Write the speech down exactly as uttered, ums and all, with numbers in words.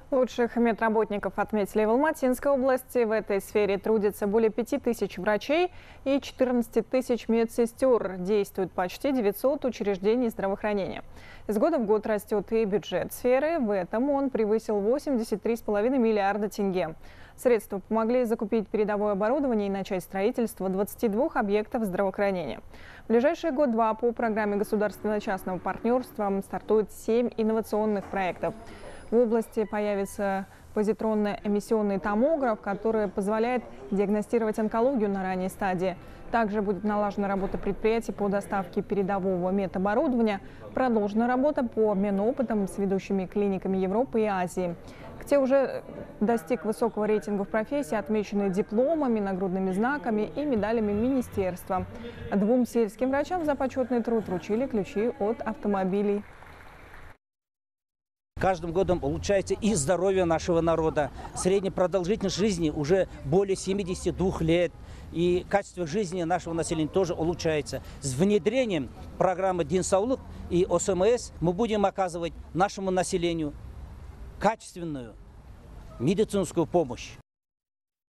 Лучших медработников отметили в Алматинской области. В этой сфере трудится более пяти тысяч врачей и четырнадцати тысяч медсестер. Действует почти девятьсот учреждений здравоохранения. Из года в год растет и бюджет сферы. В этом он превысил восемьдесят три с половиной миллиарда тенге. Средства помогли закупить передовое оборудование и начать строительство двадцати двух объектов здравоохранения. В ближайший год-два по программе государственно-частного партнерства стартует семь инновационных проектов. В области появится позитронно-эмиссионный томограф, который позволяет диагностировать онкологию на ранней стадии. Также будет налажена работа предприятий по доставке передового медоборудования, продолжена работа по обмену опытом с ведущими клиниками Европы и Азии. Кто уже достиг высокого рейтинга в профессии, отмечены дипломами, нагрудными знаками и медалями министерства. Двум сельским врачам за почетный труд вручили ключи от автомобилей. Каждым годом улучшается и здоровье нашего народа. Средняя продолжительность жизни уже более семидесяти двух лет. И качество жизни нашего населения тоже улучшается. С внедрением программы Денсаулык и О С М С мы будем оказывать нашему населению качественную медицинскую помощь.